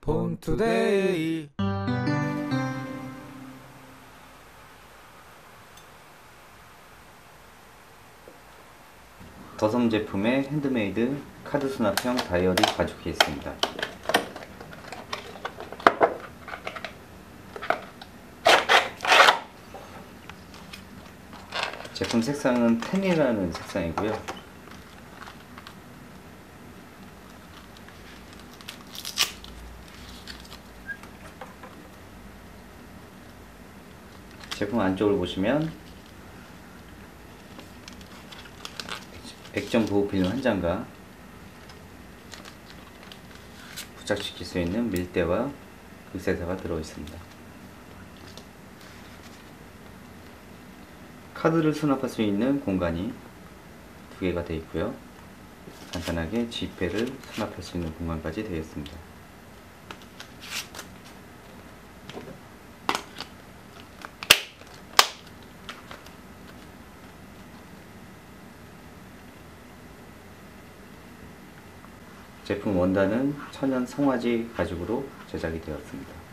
본투데이. 더섬 제품의 핸드메이드 카드 수납형 다이어리 가죽 케이스입니다. 제품 색상은 텐이라는 색상이고요. 제품 안쪽을 보시면 액정 보호 필름 한 장과 부착시킬 수 있는 밀대와 극세사가 들어 있습니다. 카드를 수납할 수 있는 공간이 두 개가 되어 있고요. 간단하게 지폐를 수납할 수 있는 공간까지 되어 있습니다. 제품 원단은 천연 송아지 가죽으로 제작이 되었습니다.